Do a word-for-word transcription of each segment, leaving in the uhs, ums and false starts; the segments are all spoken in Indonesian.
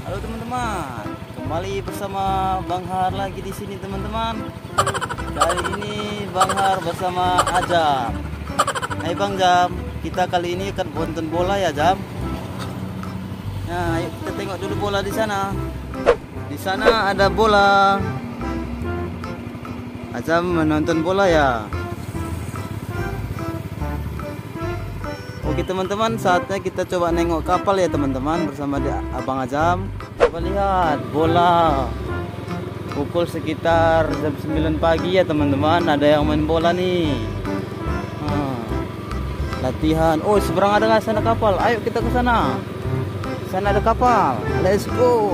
Halo teman-teman, kembali bersama Bang Har lagi di sini teman-teman. Kali ini Bang Har bersama Ajam. Hai Bang Jam, kita kali ini akan nonton bola ya Jam. Nah, ayo kita tengok dulu bola di sana. Di sana ada bola. Ajam menonton bola ya. Oke teman-teman, saatnya kita coba nengok kapal ya teman-teman bersama di Abang Ajam. Coba lihat bola. Pukul sekitar jam sembilan pagi ya teman-teman. Ada yang main bola nih. Nah, latihan. Oh, seberang ada nggak sana kapal? Ayo kita ke sana. Sana ada kapal. Let's go.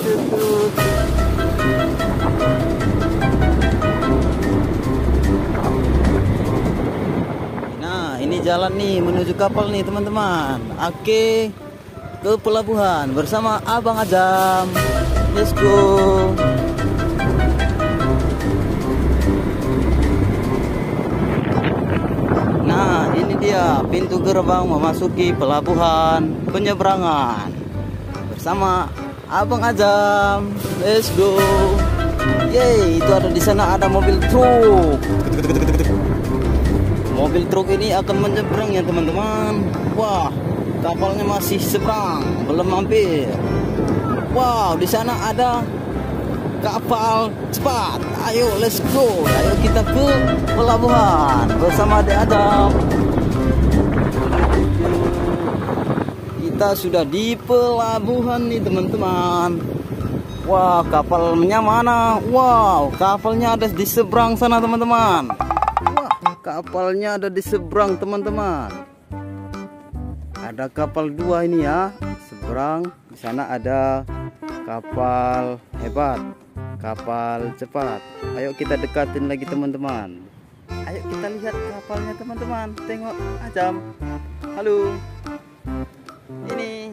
Ini jalan nih menuju kapal nih teman-teman. Oke, ke pelabuhan bersama Abang Ajam. Let's go. Nah, ini dia pintu gerbang memasuki pelabuhan penyeberangan bersama Abang Ajam. Let's go. Yeay, itu ada di sana ada mobil truk. Mobil truk ini akan menyeberang ya teman-teman. Wah, kapalnya masih seberang, belum mampir. Wow, di sana ada kapal cepat. Ayo, let's go. Ayo kita ke pelabuhan bersama Adik Adam. Kita sudah di pelabuhan nih teman-teman. Wah, kapalnya mana? Wow, kapalnya ada di seberang sana teman-teman. Kapalnya ada di seberang teman-teman. Ada kapal dua ini ya, seberang. Di sana ada kapal hebat, kapal cepat. Ayo kita dekatin lagi teman-teman. Ayo kita lihat kapalnya teman-teman. Tengok Ajam. Halo. Ini.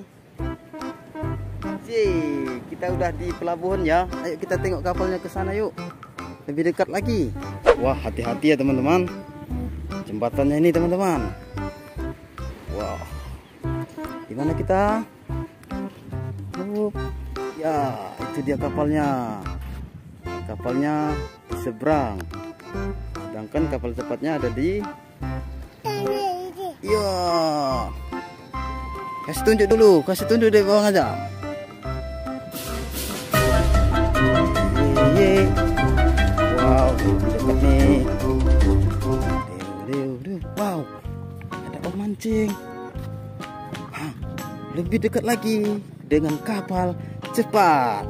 Yeay, kita udah di pelabuhan ya. Ayo kita tengok kapalnya ke sana yuk. Lebih dekat lagi. Wah, hati-hati ya teman-teman. Jembatannya ini teman-teman. Wow. Gimana kita? Up. Ya, itu dia kapalnya. Kapalnya di seberang. Sedangkan kapal cepatnya ada di. Ya. Kasih tunjuk dulu, kasih tunjuk deh bawang aja. Yeay. Wow, dekat nih. Wow, ada pemancing. Hah, lebih dekat lagi dengan kapal cepat.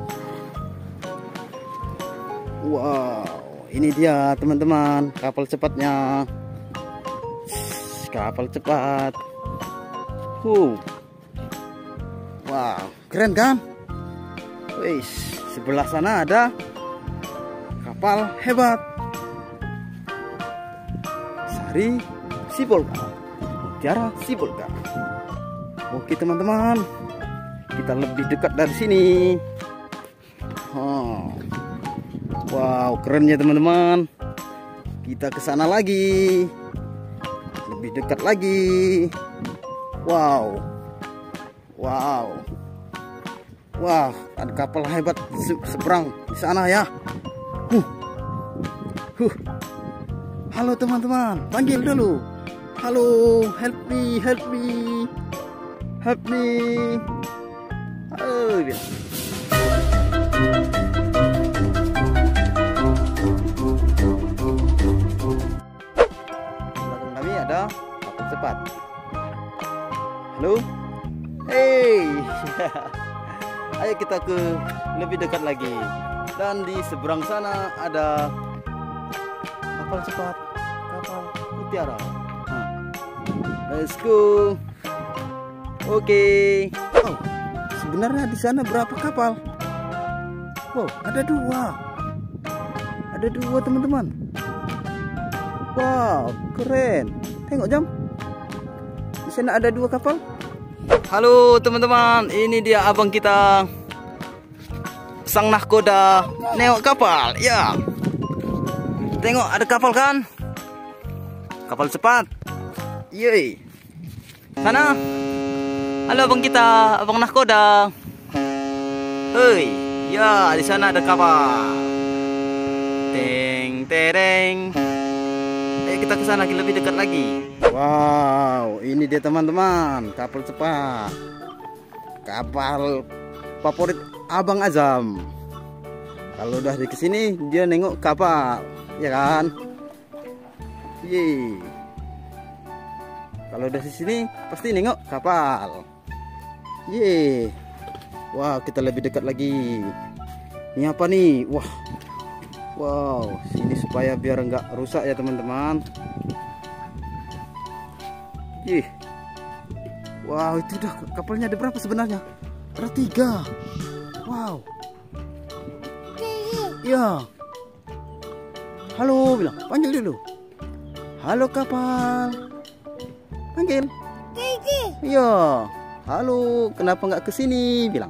Wow, ini dia teman-teman kapal cepatnya. Kapal cepat. Huh. Wow, keren kan? Wih, sebelah sana ada kapal hebat. Sari Sibolga, Mutiara Sibolga. Oke teman-teman, kita lebih dekat dari sini. Oh. Wow, keren ya teman-teman. Kita ke sana lagi, lebih dekat lagi. Wow, wow, wah, ada kapal hebat se seberang di sana ya. Huh, huh. Halo teman-teman, panggil dulu. Halo, help me, help me, help me. Oh, ya. Belakang kami ada kapal cepat. Halo, hey. Ayo kita ke lebih dekat lagi. Dan di seberang sana ada kapal cepat, kapal Mutiara. Let's go. Oke. Okay. Oh, sebenarnya di sana berapa kapal? Wow, ada dua. Ada dua teman-teman. Wow, keren. Tengok Jam. Di sana ada dua kapal. Halo teman-teman, ini dia abang kita, sang nahkoda nengok kapal. Ya. Tengok ada kapal kan? Kapal cepat. Yeay. Sana. Halo abang kita, abang nahkoda. Hei, ya di sana ada kapal. Teng tereng. Ayo kita ke sana lebih dekat lagi. Wow, ini dia teman-teman, kapal cepat. Kapal favorit Abang Azam. Kalau udah di kesini dia nengok kapal, ya kan? Ye. Kalau udah di sini pasti nengok kapal. Ye. Wah, kita lebih dekat lagi. Ini apa nih? Wah. Wow, sini supaya biar nggak rusak ya teman-teman. Ih. Wow, itu udah kapalnya ada berapa sebenarnya? Ada tiga. Wow. Ya. Halo, bilang. Panggil dulu. Halo kapal. Panggil. Iya. Halo, kenapa nggak kesini? Bilang.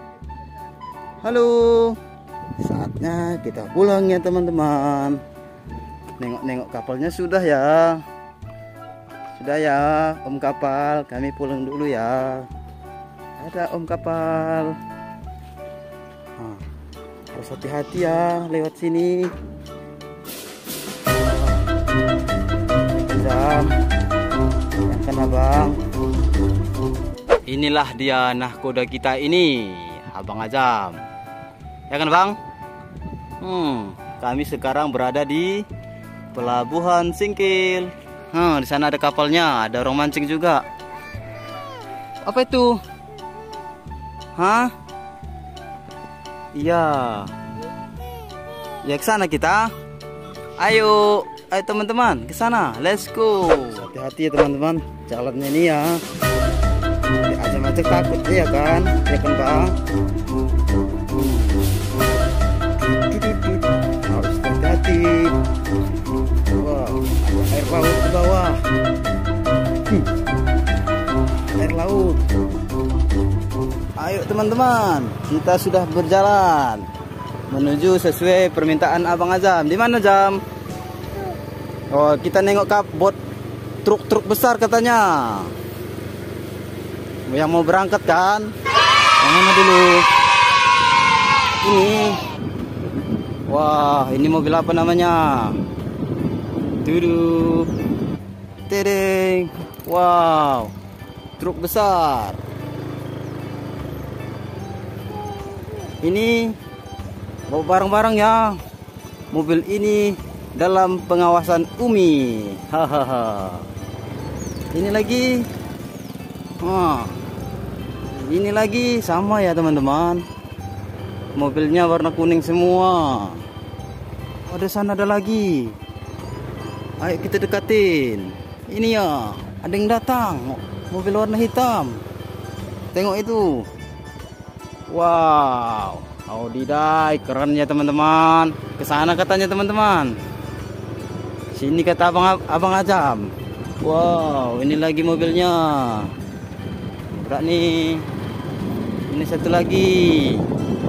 Halo. Saatnya kita pulang ya teman-teman. Nengok-nengok kapalnya sudah ya. Sudah ya, Om Kapal. Kami pulang dulu ya. Ada Om Kapal. Nah, harus hati-hati ya lewat sini. Jam. Ya kan Abang. Inilah dia nahkoda kita ini, Abang Azam. Ya kan Bang? Hmm, kami sekarang berada di Pelabuhan Singkil. Hmm, di sana ada kapalnya, ada orang mancing juga. Apa itu? Hah? Iya. Ya ke sana kita. Ayo, ayo teman-teman, ke sana. Let's go. Hati-hati ya teman-teman, jalannya ini ya. Ajak-ajak takut ya kan? Ya kan Bang? Harus hati-hati. Wah, ada air laut di bawah. Hmm. Air laut. Ayo teman-teman, kita sudah berjalan menuju sesuai permintaan Abang Azam. Di mana Jam? Oh, kita nengok kap bot truk-truk besar katanya. Yang mau berangkat kan? Yang mana dulu? Ini. Wah, ini mobil apa namanya? Duduk. Tereng. Wow. Truk besar. Ini bawa barang-barang ya. Mobil ini dalam pengawasan Umi. Hahaha. Ini lagi. Wah. Ini lagi sama ya teman-teman. Mobilnya warna kuning semua. Ada sana ada lagi. Ayo kita dekatin. Ini ya, ada yang datang. Mobil warna hitam. Tengok itu. Wow, Audi Dai, keren ya teman-teman. Kesana katanya teman-teman. Sini kata abang abang Azam. Wow, ini lagi mobilnya. Berat nih. Ini satu lagi.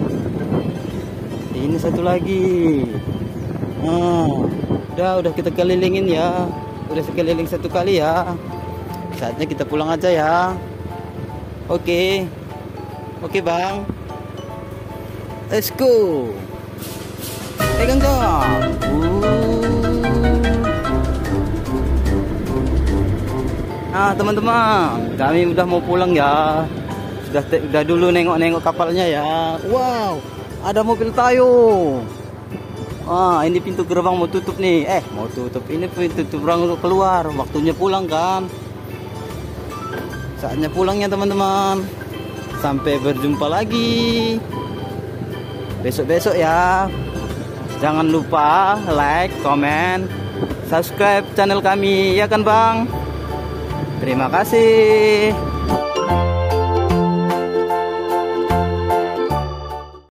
Ini satu lagi. Oh, udah udah kita kelilingin ya. Udah sekeliling satu kali ya. Saatnya kita pulang aja ya. Oke. Oke, Bang. Let's go. Pegang Jam. Nah, teman-teman, kami udah mau pulang ya. Sudah udah dulu nengok-nengok kapalnya ya. Wow, ada mobil Tayo. Ah, ini pintu gerbang mau tutup nih. Eh, mau tutup. Ini pintu gerbang untuk keluar. Waktunya pulang kan. Saatnya pulangnya teman-teman. Sampai berjumpa lagi besok-besok ya. Jangan lupa like, comment, subscribe channel kami ya kan Bang. Terima kasih.